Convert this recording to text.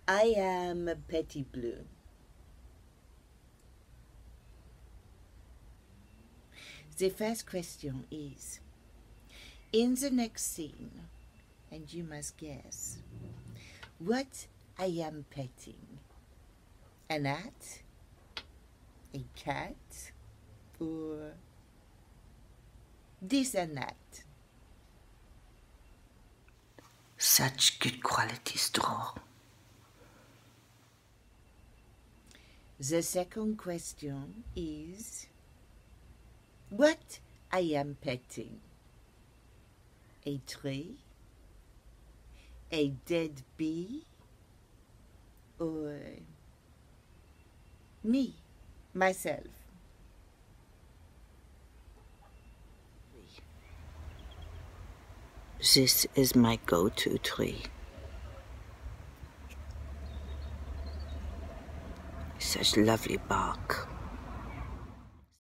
I am Petit Bleu. The first question is, in the next scene, and you must guess, what I am petting? An ant? A cat? Or this and that? Such good quality straw. The second question is, what I am petting? A tree? A dead bee? Or me, myself? This is my go-to tree. Such lovely bark.